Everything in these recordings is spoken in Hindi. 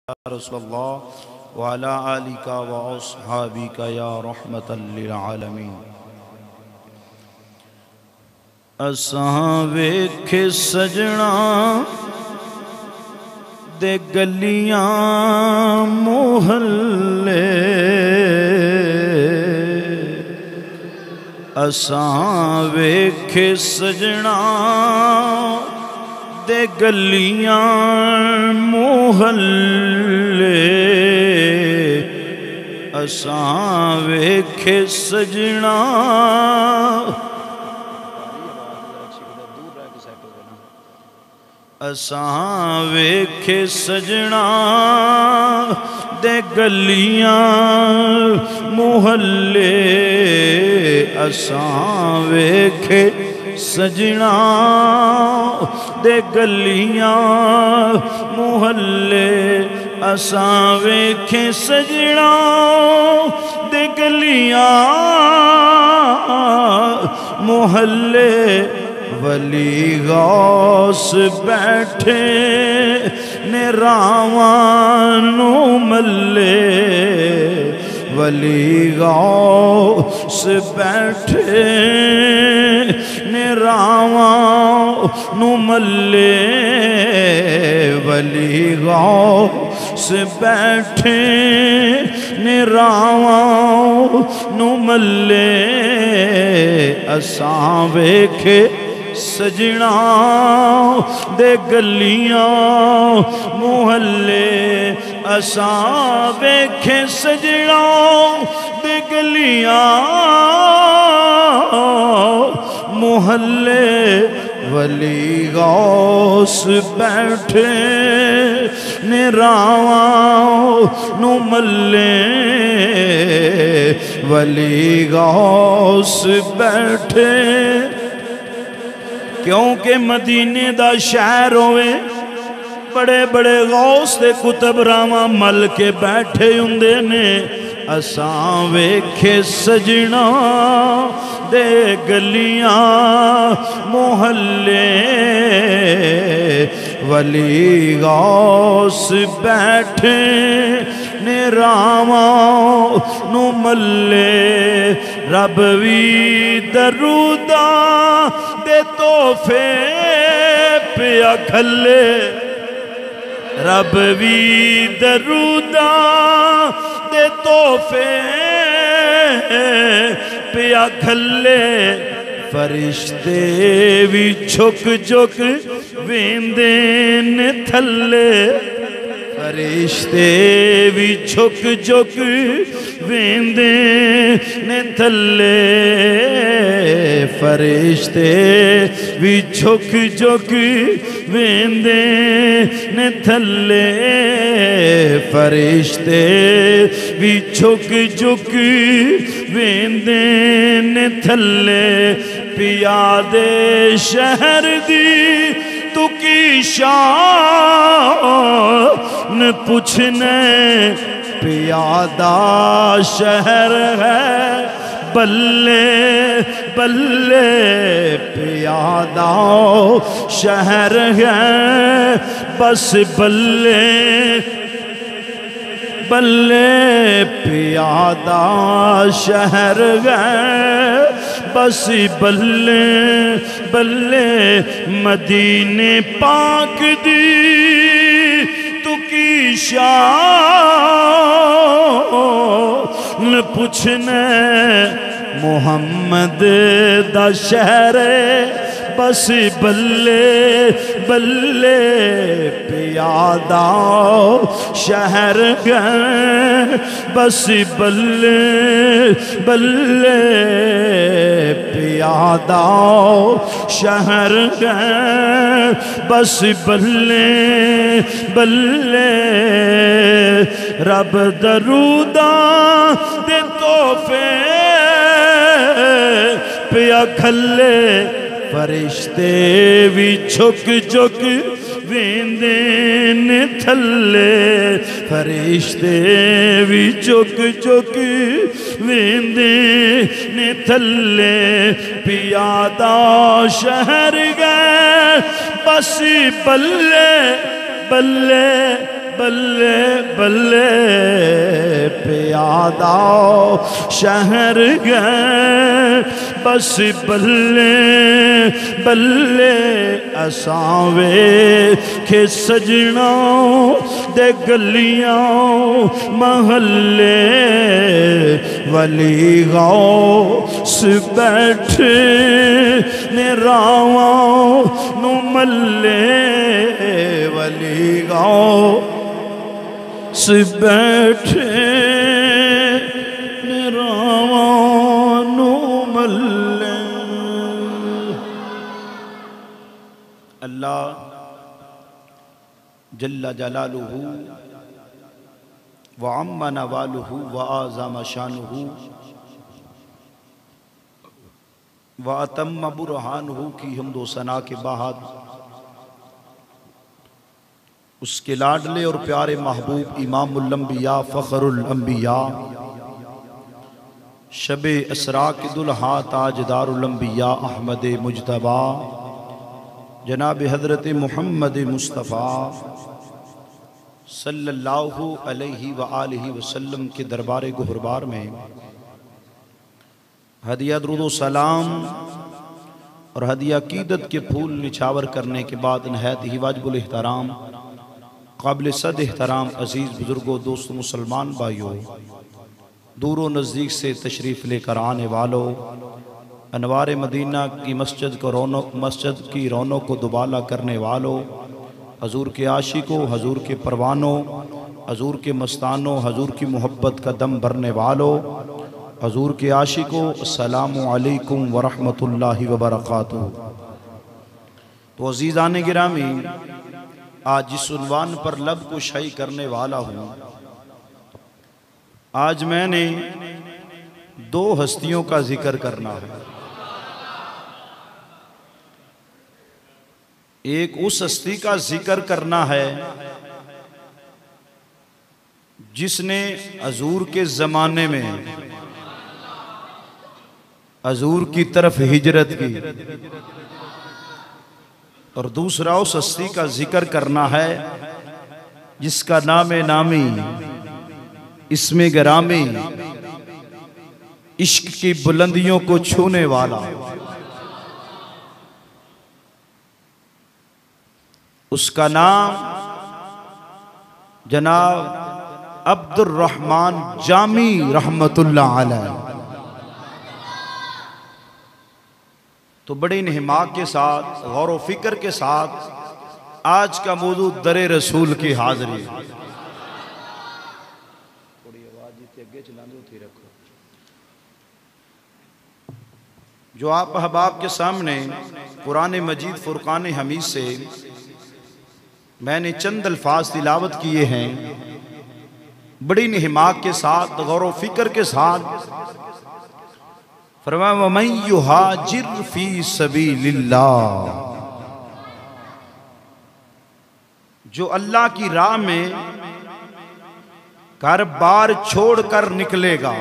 रसूलल्लाह व अला आलिका व अस्हाबिका या रहमतल लिल आलमीन। असां वेखे सजना दे गलियां मोहल्ले, असां वेखे सजना दे गलियां मोहल्ले, असां वेखे सजना असां वेखे सजना दे गलियां मोहल्ले, असां वेखे सजना दे गलियां मोहल्ले, असां वेखे सजना दे गलियां मोहल्ले। वली गौस बैठे ने रावानू मल्ले, वली गौस बैठे ने रावानू मल्ले, वली गौस बैठे ने रावानू मल्ले, असां वेखे सजना दे गलियां मोहल्ले, असां वेखे सजना दे गलियां मोहल्ले। वली गौस बैठे ने रावानू मल्ले, वली गौस बैठे क्योंकि मदीने दा शहर होवे, बड़े बड़े गौस दे कुतब रावां मल के बैठे हुंदे ने। असां वेखे सजना दे गलियां मोहल्ले, वली गौस बैठे ने रावानू मल्ले, रब भी दरूदा दे तोहफे पिया खल्ले, रब भी दरूदा दे तोहफे पिया खल्ले। फरिश्ते भी झुक झुक वेंदे ने थल्ले, फरिश्ते भी झुक झुक वेंदे ने थल्ले, फरिश्ते भी झुक झुक वेंदे ने थल्ले, फरिश्ते भी झुक झुक वेंदे ने थल्ले। पिया दे शहर दी तू की शान पूछने, पियादा शहर है बल्ले बल्ले, पियादा शहर है बस बल्ले बल्ले, पियादा शहर है बस बल्ले बल्ले। मदीने पाक दी तू की शान पूछने, मुहम्मद दा शहर बस बल्ले बल्ले, पियादा शहर गए बस बल्ले बल्ले, पियादा शहर गए बस बल्ले बल्ले। रब दरूदा दे तोहफे पिया खल्ले, फरिश्ते भी झुक झुक वेंदे ने थल्ले, फरिश्ते भी झुक झुक वेंदे ने थल्ले। पियादा शहर गए बस बल्ले बल्ले बल्ले बल्ले प्यादा शहर गए, बस बल्ले बल्ले असावे के सजना दे गलियां महल्ले, वली गौस बैठे ने रावां नु मल्ले, वली गौस बैठे ने रावां नु मल्ले। अल्लाह जल्ला जलालुहु व अम्मा नवालुहु व आज़म शानुहु व अतम्म बुरहानुहु की हम्दो सना के बाद उसके लाडले और प्यारे महबूब इमामुल अंबिया फ़खरुल अंबिया शबे असरा के दुल्हा ताजदारुल अंबिया अहमद मुज्तबा जनाब हज़रत मुहम्मद मुस्तफ़ा सल्लल्लाहु अलैहि व आलिहि वसल्लम के दरबार गुहरबार में हदिया दुरूद सलाम और हदिया अकीदत के फूल निछावर करने के बाद नहायत ही वाजिबुल एहतराम काबिल सद एहतराम अज़ीज़ बुज़ुर्गों दोस्तों मुसलमान भाइयों, दूर व नज़दीक से तशरीफ़ लेकर आने वालों, अनवार मदीना की मस्जिद की रौनक को दुबाला करने वालों, हजूर के आशिकों, हजूर के परवानों, हजूर के मस्तानों, हजूर की मोहब्बत का दम भरने वालों, हजूर के आशिकों, अस्सलामु अलैकुम व रहमतुल्लाहि व बरकातुहू। तो अज़ीज़ान गिरामी, आज जिस उन्वान पर लब को शाही करने वाला हूँ, आज मैंने दो हस्तियों का जिक्र करना है। एक उस हस्ती का जिक्र करना है जिसने हजूर के ज़माने में हजूर की तरफ हिजरत की, और दूसरा उस हस्ती का जिक्र करना है जिसका नामे नामी इसमें गरामी इश्क की बुलंदियों को छूने वाला, उसका नाम जनाब अब्दुर्रहमान जामी रहमतुल्लाह अलैह। तो बड़े इन्हिमाक के साथ, गौर व फिक्र के साथ आज का मौजू दरे रसूल की हाजिरी। जो आप अहबाब के सामने कुरान मजीद फुरकान हमीद से मैंने चंद अल्फाज तिलावत किए हैं, बड़ी निहमाक के साथ, गौर व फिक्र के साथ फरमाया वमन युहाजिर फी सबीलिल्लाह, जो अल्लाह की राह में घर बार छोड़कर निकलेगा,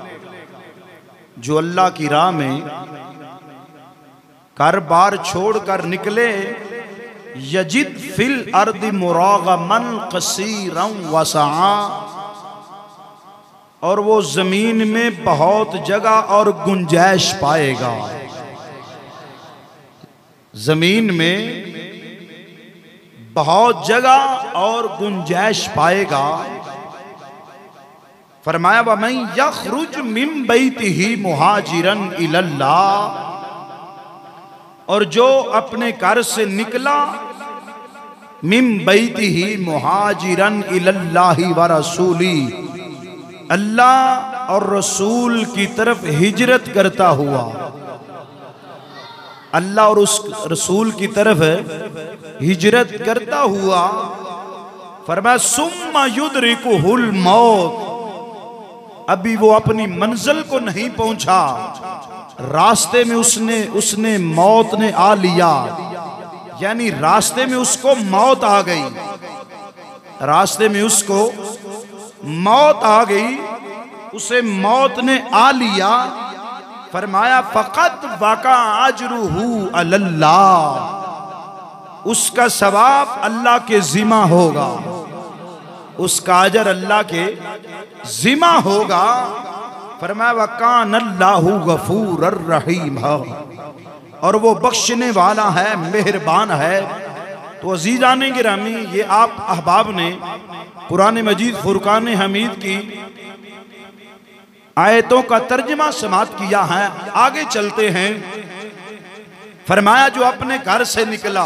जो अल्लाह की राह में घर बार छोड़कर निकले, यजिद फिल अर्द मुरागमन कसीरन वसआ, और वो जमीन में बहुत जगह और गुंजाइश पाएगा, जमीन में बहुत जगह और गुंजाइश पाएगा। फरमाया वमन यखरुज मिन बैतिही मुहाजिरन इलल्लाह, और जो अपने घर से निकला, मिन बैतिही मुहाजिरन इलल्लाहि व रसूली, अल्लाह और रसूल की तरफ हिजरत करता हुआ, अल्लाह और उस रसूल की तरफ हिजरत करता हुआ, फरमाया सुम्मा युद्रिकुहुल मौत, अभी वो अपनी मंजिल को नहीं पहुंचा, रास्ते में उसने मौत ने आ लिया, यानी रास्ते में उसको मौत आ गई, रास्ते में उसको मौत आ गई, उसे मौत ने आ लिया। फरमाया फ़क़त वक़ा अजरुहु अलल्लाह, उसका सवाब अल्लाह के ज़िम्मा होगा, उसका अजर अल्लाह के जिम्मा होगा। फरमाया वकान अल्लाहु गफूरर रहीम, और वो बख्शने वाला है, मेहरबान है। तो अजीज़ान गिरामी, ये आप अहबाब ने कुरान मजीद फुरकान हमीद की आयतों का तर्जमा समात किया है। आगे चलते हैं। फरमाया जो अपने घर से निकला,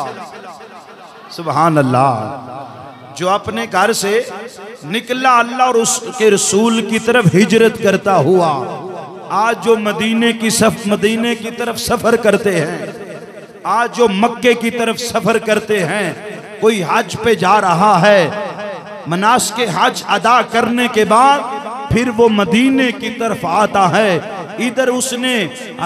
सुभान अल्लाह, जो अपने घर से निकला अल्लाह और उसके रसूल की तरफ हिजरत करता हुआ। आज जो मदीने की तरफ सफर करते हैं, आज जो मक्के की तरफ सफर करते हैं, कोई हज पे जा रहा है, मनास्के हज अदा करने के बाद फिर वो मदीने की तरफ आता है। इधर उसने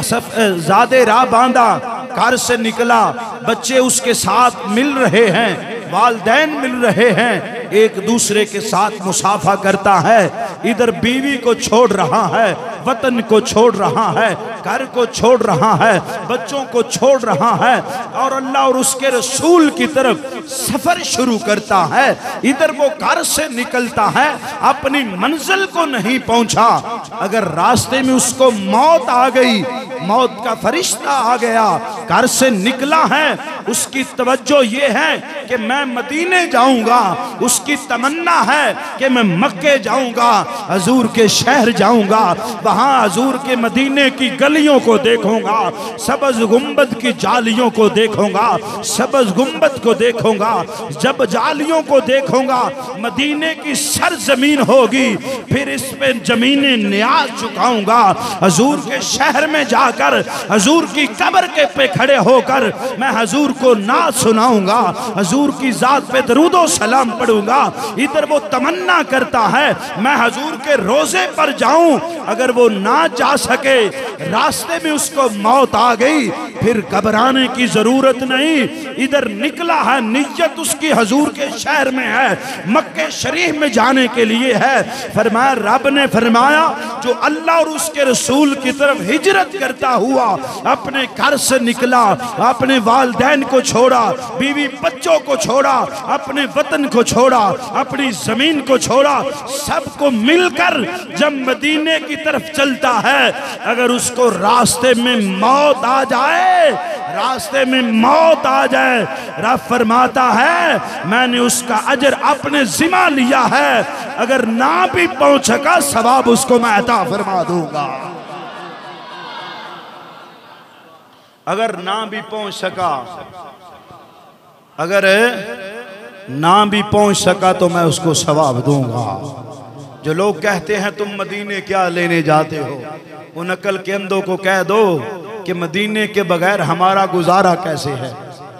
ज़्यादा राह बांधा, घर से निकला, बच्चे उसके साथ मिल रहे हैं, वालदैन मिल रहे हैं, एक दूसरे के साथ मुसाफा करता है। इधर बीवी को छोड़ रहा है, वतन को छोड़ रहा है, घर को छोड़ रहा है, बच्चों को छोड़ रहा है, और अल्लाह और उसके रसूल की तरफ सफर शुरू करता है। इधर वो घर से निकलता है, अपनी मंजिल को नहीं पहुंचा, अगर रास्ते में उसको मौत आ गई, मौत का फरिश्ता आ गया, घर से निकला है, उसकी तवज्जो ये है कि मैं मदीने जाऊंगा, उसकी तमन्ना है कि मैं मक्के जाऊंगा, हजूर के शहर जाऊंगा, वहां हजूर के मदीने की गलियों को देखूंगा, सबज गुंबद की जालियों को देखूंगा, सबज गुंबद को देखूंगा। जब जालियों को देखूंगा, मदीने की सरजमीन होगी, फिर इस पे जमीने न्याज चुकाऊंगा। हजूर के शहर में जाकर हजूर की कब्र के पे खड़े होकर मैं हजूर को नात सुनाऊंगा, हजूर की जात पे दरूदो सलाम पढ़ूंगा। इधर वो तमन्ना करता है मैं हजूर के रोजे पर जाऊं, अगर वो ना जा सके, रास्ते में उसको मौत आ गई, फिर घबराने की जरूरत नहीं। इधर निकला है, नियत उसकी हजूर के शहर में है, मक्के शरीफ में जाने के लिए है। फरमाया, रब ने फरमाया जो अल्लाह और उसके रसूल की तरफ हिजरत करता हुआ अपने घर से निकला, अपने वालिदैन को छोड़ा, बीवी बच्चों को छोड़ा, अपने वतन को छोड़ा, अपनी जमीन को छोड़ा, सबको मिलकर जब मदीने की तरफ चलता है, अगर उसको रास्ते में मौत आ जाए, रास्ते में मौत आ जाए, रब फरमाता है मैंने उसका अजर अपने जिम्मा लिया है, अगर ना भी पहुंच सका सवाब उसको मैं अता फरमा दूंगा। अगर ना भी पहुंच सका, अगर ना भी पहुंच सका तो मैं उसको सवाब दूंगा। जो लोग कहते हैं तुम मदीने क्या लेने जाते हो, उन अकल के अंधों को कह दो कि मदीने के बगैर हमारा गुजारा कैसे है।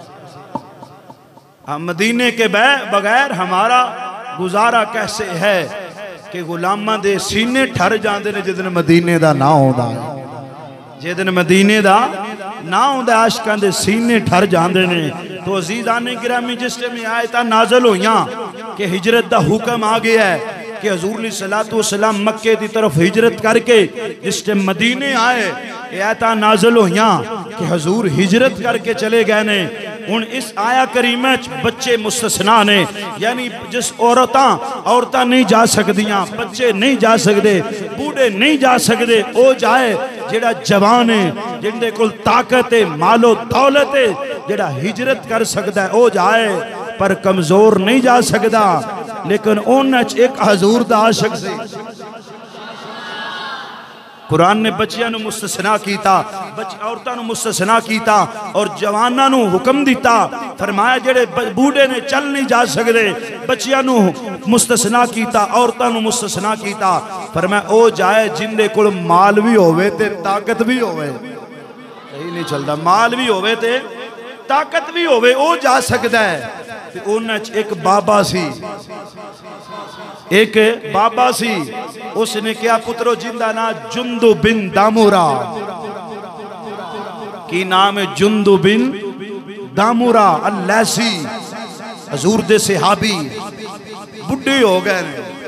हम मदीने के बगैर हमारा गुजारा कैसे है कि गुलामा दे सीने ठर जाते ने जिस दिन मदीने का ना होता है, जिस दिन मदीने का ना होता आशिकां दे सीने ठर जाते ने। तो अजीज़ाने गिरामी जिस टाइम आयतां नाज़िल होइयां कि हिजरत का हुक्म आ गया है कि हजूर सलातो वसलाम मक्के की तरफ हिजरत करके जिस टाइम मदीने आए, आयतां नाज़िल होइयां कि हजूर हिजरत करके चले गए ने। हुण इस आया करीमा बच्चे मुस्तसना ने, यानी जिस औरतां नहीं जा सकदियां, बच्चे नहीं जा सकते, बूढ़े नहीं जा सकते, वो जाए जेड़ा जवान है, जिंदे कोल ताकत है, मालो दौलत है, जेड़ा हिजरत कर सकता है वो जाए, पर कमजोर नहीं जा सकता। लेकिन उन्हां च एक हजूर दा आशिक सी। कुरान ने बच्चियां नूं मुस्तसना कीता, औरतां नूं मुस्तसना कीता और जवानां नूं हुक्म दिता। फरमाया जेड़े बूढ़े ने चल नहीं जा सकते, बच्चियां नूं मुस्तसना कीता, औरतां नूं मुस्तसना कीता। फरमाया ओ जाए जिंदे कोल माल भी होवे ते ताकत भी होवे, सही नहीं चलता, माल भी होवे ते ताकत भी होवे, ओ जा सकता है। ते उन्हां च एक बाबा सी, एक बाबा सी, उसने क्या पुत्रो जिंदा ना जुंदु बिन दामुरा, की नाम है जुंदु बिन दामुरा अल्लैसी, हजूर दे सहाबी, बुढ़े हो गए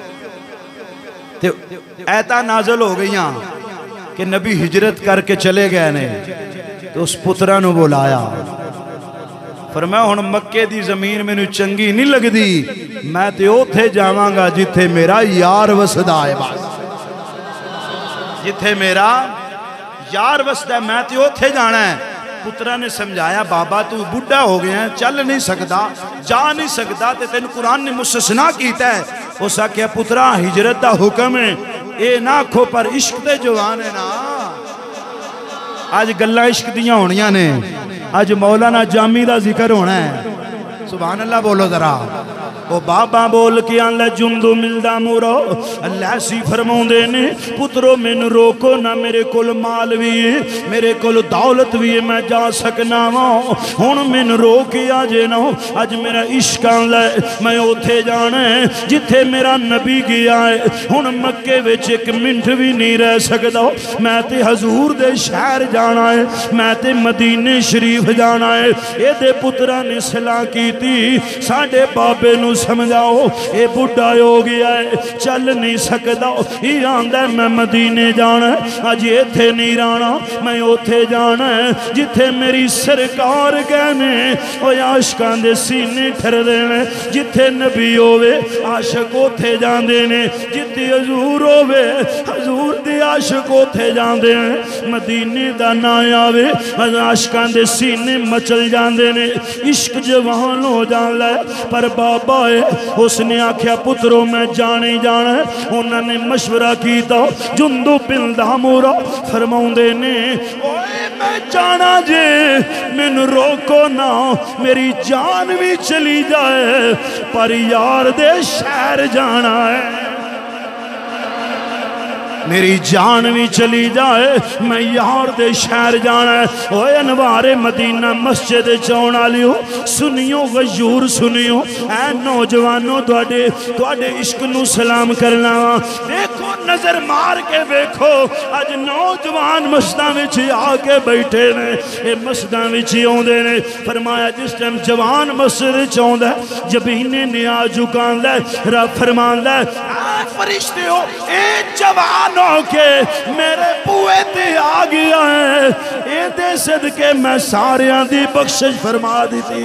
ते ऐता नाज़िल हो गईयां कि नबी हिजरत करके चले गए ने। तो उस पुत्रा नु बुलाया, फरमाया हुण मक्के दी जमीन मैनू चंगी नहीं लगदी, मैं तो उत्थे जावांगा जिथे मेरा यार वसदा है। बस जिथे मेरा यार वसदा है मैं तो उत्थे जाना है। पुत्रा ने समझाया बाबा तू बुढ़ा हो गया, चल नहीं सकता, जा नहीं सकता, तो तेन कुरान ने मुस्तस्ना कीता है। उस आख्या पुत्रा हिजरत का हुक्म है, ये ना आखो पर इश्क ते जवान है ना। अज गल्लां इश्क दियां होनियां ने, अज मौलाना जामी का जिक्र होना है। सुभान अल्लाह बोलो जरा। ओ बाबा बोल के आंदा जुंदू मिलदा मुरो अल्लाह सी फरमाउंदे ने पुत्रो मैनू रोको ना, मेरे कोल माल भी है, मेरे कोल दौलत भी है, मैं जा सकना वा, हुण मैनू रोक के आ जे ना। अज मेरा इश्क आंदा मैं उथे जाना है जिथे मेरा नबी गया है। हुण मक्के विच एक मिनट भी नहीं रह सकदा, मैं ते हजूर दे शहर जाना है, मैं ते मदीने शरीफ जाना है। एदे पुत्रा ने सलाह कीती साडे बाबे नू समझाओ, ये बुढ़ा हो गया है, चल नहीं सकता, ये आंदा मैं मदीने जाना, अज इथे नहीं रहना, मैं उथे जाना है जिथे मेरी सरकार कहने। ओ आशकां दे सीने ठरदे ने, जिथे नबी होवे आशक उथे जांदे ने, जिथे हजूर होवे हजूर दे आशक उथे जांदे ने। मदीने दा ना आवे आशकां दे सीने मचल जांदे ने, इश्क जवान हो जांदा है। पर बाबा उसने आख्या पुत्रो मैं जाने जाना। उन्होंने मशवरा किया, जुंदू बिन दामूरा फरमाउंदे ने ओए मैं जाना जे, मैनू रोको ना, मेरी जान भी चली जाए पर यार दे शहर जाना है। मेरी जान भी चली जाए मैं यार दे शहर जाना है। ओए अनवारे मदीना मस्जिद चाउण वालियो सुनियो, गजूर सुनियो, ऐ नौजवानों तुहाडे इश्क नू सलाम करना वा। देखो नजर मार के देखो, अज नौजवान मस्जिदां विच आके बैठे ने, ये मस्जिदां विच आउंदे ने। फरमाया जिस टाइम जवान मस्जिद च आउंदा जबीने निया झुकांदा, रब फरमांदा फरिश्ते हो ए जवान के मेरे बुए ते आ गया है, ए दे सदके मैं सारियां दी बख्शिश फरमा दी थी।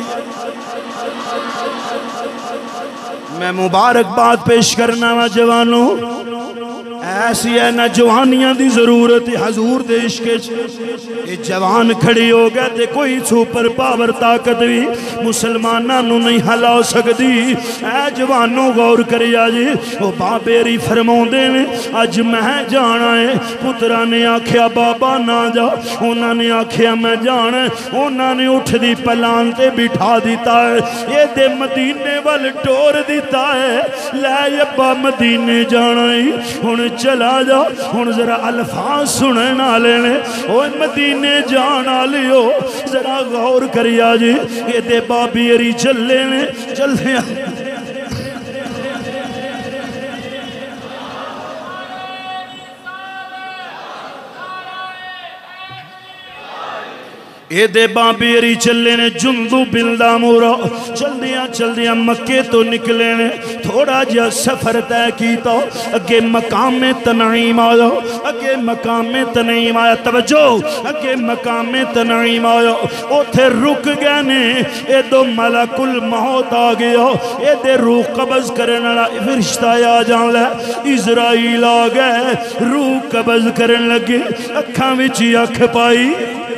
मैं मुबारकबाद पेश करना वा जवानों, ऐसी है ना जवानियां दी जरूरत है हजूर दे इश्क च। जवान खड़ी हो गए ते कोई सुपर पावर ताकत भी मुसलमाना नू नहीं हिला सकती। ऐ जवानों गौर करिया जी, वो बाबेरी फरमाउंदे ने अज मैं जाना है। पुत्रा ने आख्या बाबा ना जा, उन्होंने आख्या मैं जाना, उन्होंने उठदी पलान ते बिठा दिता है, ये दे मदीने वाल टोर दिता है। लै अब्बा मदीने जाना ही, हुण चला जा। हुण जरा अल्फाज सुनने वाले ने, ओए मदीने जान वालियो जरा गौर करिया जी, ये दे बाबेरी चले ने, चलदे ये दे बाबेरी चले ने जुंदू बिलदा मोरा। चलदियां चलदियां मक्के तो निकले ने, थोड़ा जा सफर तय किया, अगे मकामे तनईम आया, अगे मकामे तनईम आया, तवज्जो अगे मकामे तनईम आया, उथे रुक गए ने। ये दो मलकुल मौत आ गया, ये दे रूह कब्ज करने वाला फरिश्ता आ जांदा, इजराइल आ गए, रूह कब्ज करन लगे। अखां विच अख पाई,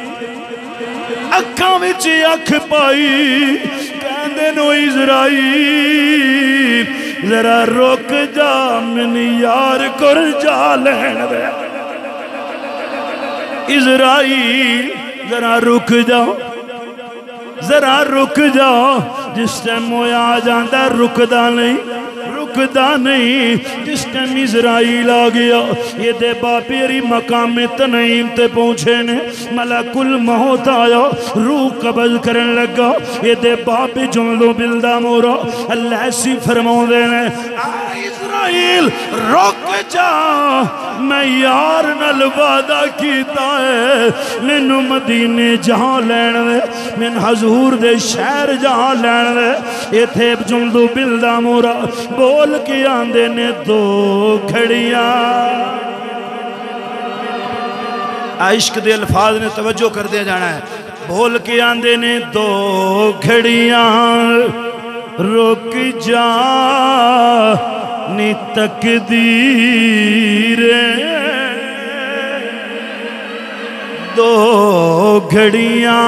अखां विच अख पाई, कहंदे नो इजराइल जरा रुक जा, मैनू यार कर जा लैन दे। इजराइल जरा रुक जा, जरा रुक जा। जिस टाइम वो आ जाता रुकदा नहीं, रुकदा नहीं। जिस टाइम इजराइल आ गया, ये दे बापेरी मकामे तनईम ते पहुंचे ने, मलकुल मौत आया, रूह कब्ज करन लगा। ये दे बापे जुंदू बिलदा मोरा अल्लाह सी फरमाउंदे ने इजराइल रुक जा, मैं यार नाल वादा कीता है, मैनू मदीने जहां लैण दे, मैनू हजूर दे शहर जहां लैण दे। इथे जुंदू बिलदा मोरा बोल के आंदे ने दो खड़ियां। इश्क दे अल्फाज ने तवज्जो कर दिया जाना है। बोल के आंदे ने दो घड़ियां रुक जा नी तकदीर, दो घड़ियां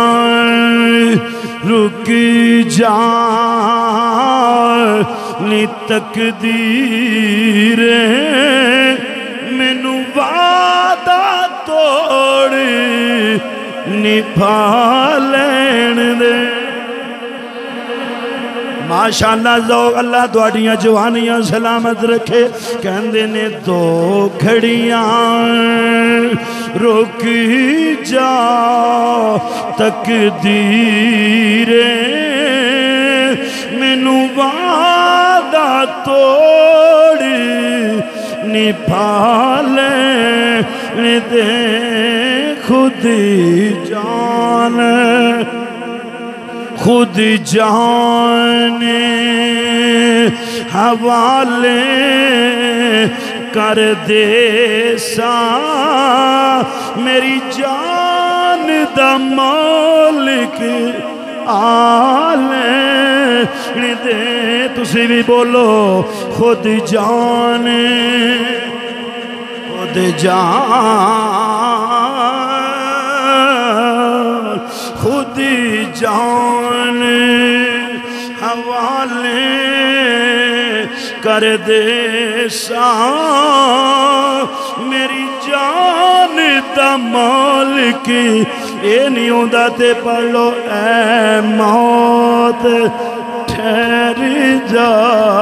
रुक जा नी तकदीर, मैनू वादा तोड़ निभा लैण दे। माशाअल्लाह लोग अल्लाह तुहाडियां जवानियां सलामत रखे। कहंदे ने दो घड़ियां रुक जा तकदीर, मैनू वादा तोड़ निभा लेण दे। खुद जान खुद जाने हवाले कर दे सा, मेरी जान दा मालिक आले दे। तुसी भी बोलो खुद जाने खुद जान खुद जान हवाले कर दे सा, मेरी जान दा मालिक। ये नहीं होता ते पढ़ लो ऐ मौत ठहर जा,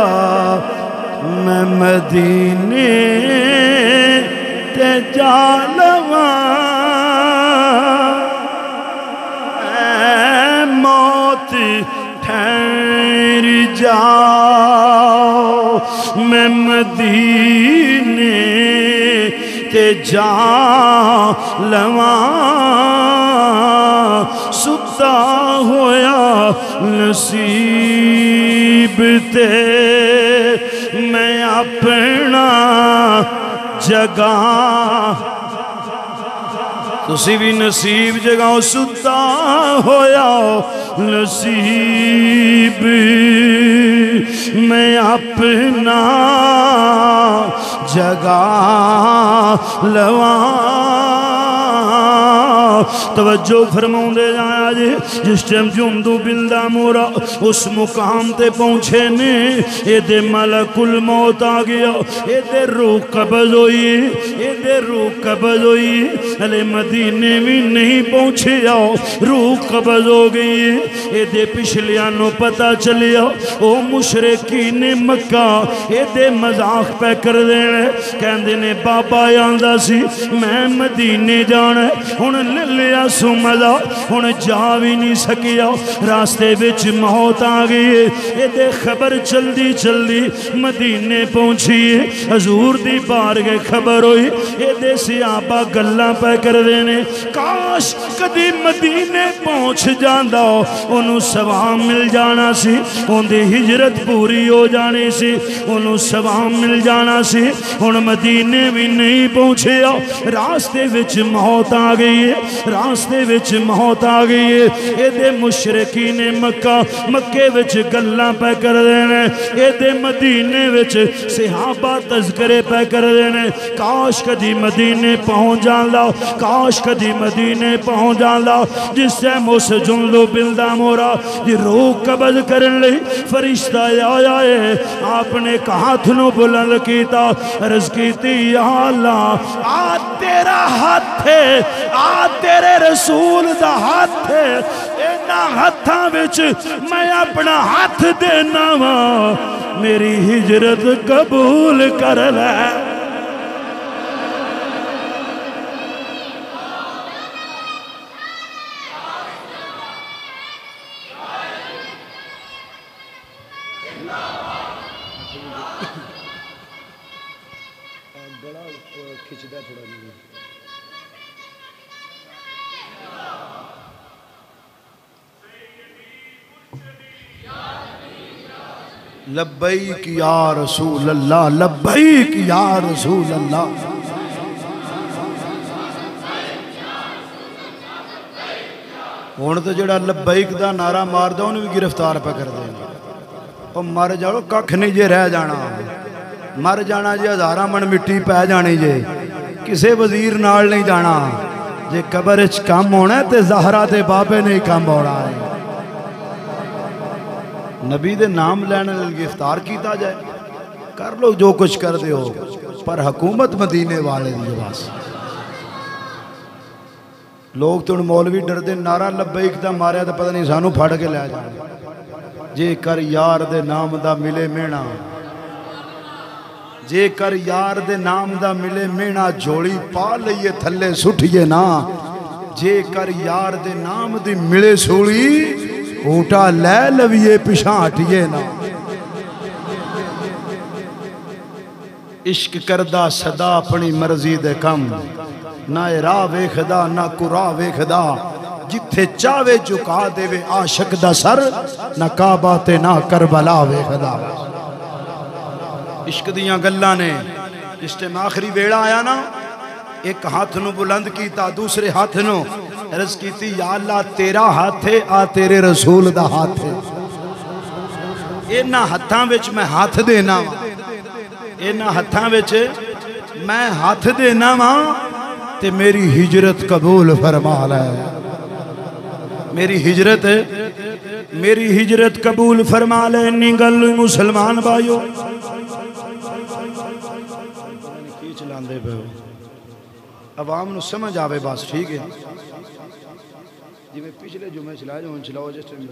मैं मदीने ते जा लवां। मौत ठहर जाओ, मैं मदीने ते जा लवां। सुता होया नसीब ते मैं अपना जगा, तुसी भी नसीब जगाओ। सुता होया नसीब मैं अपना जगा लवा। तवज्जो फरमाउंदे जाया जे जिस टाइम जुमदू बिल्दा मोरा उस मुकाम ते पहुंचे ने, एदे मलकुल मौत आ गया, एदे रूह कब्ज होई, एदे रूह कब्ज होई। हले मदीने भी नहीं पहुंचे आओ, रूह कब्ज हो गई। एदे पिछलियां नु पता चलिया ओ मुशरिकी ने मक्का एदे मजाक पे कर देने। कहंदे ने बाबा आंदा सी मैं मदीने जाना, हुण ले लिया सु मजा, हुण जा भी नहीं सकिया। रास्ते विच मौत आ गई। एदे खबर चलदी चलदी मदीने पहुंची, हजूर दी बारगाह खबर हुई। एदे सियाबा गल्लां पे कर देने, काश कदी मदीने पहुंच जांदा, ओनू सवाब मिल जाना सी, ओंदी हिजरत पूरी हो जानी सी, ओनू सवाब मिल जाना सी। हुण मदीने भी नहीं पहुंचिया, रास्ते विच मौत आ गई है, रास्ते विच मौत आ गई है। एदे मुशरिकी ने मक्के विच गल्लां पे कर देने, एदे मदीने विच सहाबा तज़किरे पे कर देने। काश कदी मदीने पहुंच जांदा, काश कदी मदीने पहुंच जांदा। जिस टाइम उस जुमलो बिलदा मोरा दी रूह कब्ज करन लई फरिश्ता आया है, आपने हाथ नू बुलंद कीता, अर्ज कीती या अल्लाह आ तेरा हाथ है, आ तेरे रसूल दा हाथ है, इन्हां हत्थां विच मैं अपना हाथ देना वा, मेरी हिजरत कबूल कर लै। बड़ा खिंचदा थोड़ा नहीं। लब्बैक या रसूल अल्लाह, लब्बैक या रसूल अल्लाह। हुण तो जिहड़ा लब्बैक दा नारा मारदा उहनूं भी गिरफ्तार पे करदे ने। ओ मर जाओ, कख नहीं जे रह जाना, मर जाना जे हज़ारां मन मिट्टी पै जानी जे, किसे वजीर नाल नहीं जाना। जे कबर च कम होना तो ज़हरा ते बाबे ने कम होना है। नबी दे नाम लैने गिरफ्तार किया जाए, कर लो जो कुछ कर दो, पर हुकूमत मदीने वाले दी बस। लोग तो मौलवी डरते, नारा लब्बैक दा मारिया तो पता नहीं सानू फड़ के लै जाए। जे कर यार दे नाम दा मिले मेहना, जे कर यार दे नाम दा मिले मेहना, झोली पा लईए थले सुठिए ना। जे कर यार दे नाम दी मिले सूली, ऊटा लै लविए पिछा हटिए ना। इश्क करदा सदा अपनी मर्जी दे कम, ना राह वेखदा ना कुरा वेखदा, जिथे चावे झुका देवे आशक दा सर, ना काबा ते ना करबला वेखदा। इश्क दियां गल्लां ने जिस टाइम आखिरी वेला आया ना, एक हाथ नू बुलंद कीता, दूसरे हाथ नू अर्ज कीती, या अल्लाह तेरा हाथ है, आ तेरे रसूल दा हाथ है। इन्हां हत्थां विच मैं हाथ देना, इन्हां हत्थां विच मैं हाथ देना वा, ते मेरी हिजरत कबूल फरमा लै। मेरी हिजरत कबूल फरमा ले। इन्नी गल मुसलमान भाइयों की चलांदे पे अवाम नू समझ आवे बस, ठीक है। जिवें पिछले जुमे चलाए हुण चलाओ जिस टाइम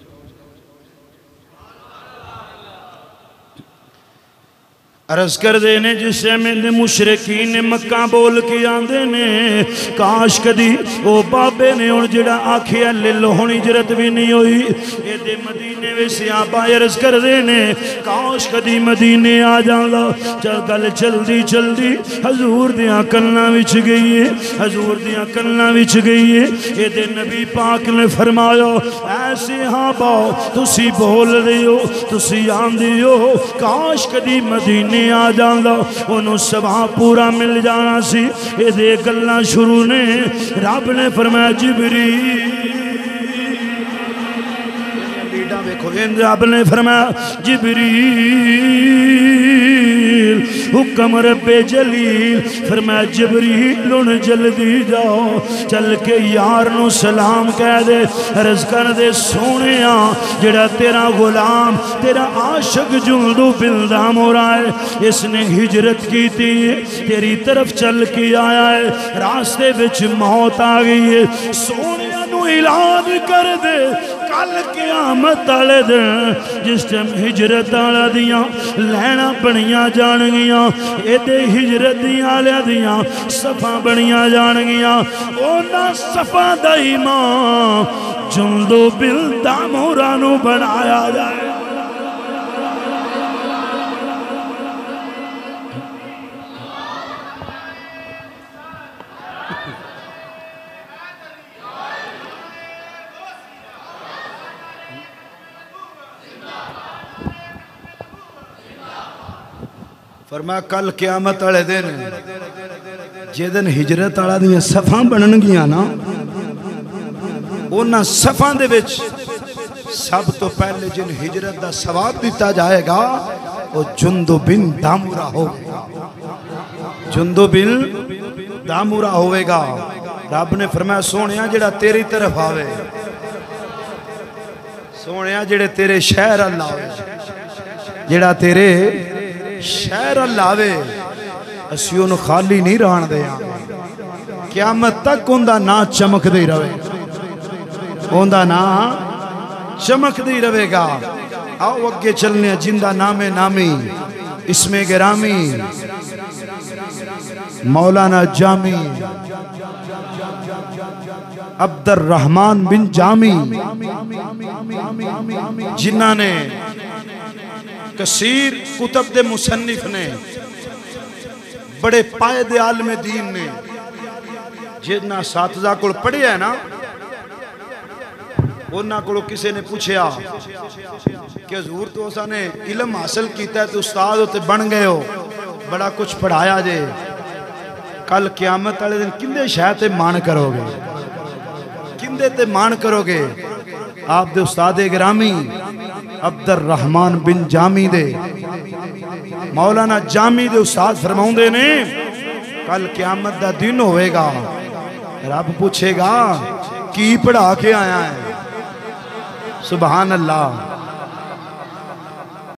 अर्ज कर देने जिस मेरे मुशरकीन ने मक्का बोल के आंदे ने, काश कदी ओ बाबे ने हुण जिहड़ा आखिया ले लो हुण हिजरत भी नहीं हुई। एदे मदीने विच सियापा अर्ज कर देने, काश कदी मदीने आ जांदा। चल गल चलदी चलदी हजूर दियां कन्नां विच गई है, हजूर दियां कन्नां विच गई है। एदे नबी पाक ने फरमाया, ऐसे हाँ बाओ तुसी बोल रहे हो, तुसी आंदे हो, काश कदी मदीने आ जांदा, ओनू सभा पूरा मिल जाना सी। ये गल्लां शुरू ने, रब ने फरमाया जिबरील, रब ने फरमाया जिबरील हुक्म रब्बे जलील, फरमाया जिबरील हुण जल्दी जाओ, चल के यार नू सलाम कह दे, अर्ज कर दे सोहणिया जेड़ा तेरा गुलाम तेरा आशिक जुल्दू बिलदा मोरा है, इसने हिजरत की थी, तेरी तरफ चल के आया है, रास्ते विच मौत आ गई है, सोहणिया नू ऐलान कर दे कल क़यामत वाले दिन जिस टाइम हिजरत वाला दियां लैना बनिया जाणगियां, एदे हिजरत वालियां दियां सफा बनिया जाणगियां, ओना सफा दा इमाम जुल्दो बिलदा मोरा नू बनाया जाए। फरमाया कल क़यामत वाले दिन जिस दिन हिजरत वाला दियां सफा बननगियां ना, उन्हां सफा दे विच सब तो पहले जिन हिजरत का सवाब दिता जाएगा वो जुंदु बिन दामुरा होगा, जुंदु बिन दामुरा होगा। रब ने फरमाया सोहणिया जेड़ा तेरी तरफ आवे, सोहणिया जेड़े तेरे शहर अल आवे, जेड़ा तेरे शहर लावे, असी उन्हें खाली नहीं रहन देंगे, क़यामत तक उनका ना चमकदा ही रहे, उनका ना चमकदा ही रहेगा। आओ अगे चलने, जिंदा नामे नामी इसमें गिरामी मौलाना जामी अब्दुर रहमान बिन जामी, जिन्ना ने कसीर कुतब दे मुसन्निफ ने, बड़े पाए दे आलमे दीन ने, जिन्ना सातजा कोल पढ़िया ना, उन्हां कोलों किसी ने पूछया कि हजूर तो असाने इलम हासिल किया तो उस्ताद उत्ते बन गए हो, बड़ा कुछ पढ़ाया जे, कल क़यामत वाले दिन किंदे शह ते मान करोगे, इंदे ते मान करोगे। आप दे उस्ताद गिरामी अब्दुर रहमान बिन जामी दे मौलाना जामी दे उस्ताद फरमाउंदे ने कल क़यामत दा दिन होएगा, रब पूछेगा की पढ़ा के आया है। सुभान अल्लाह।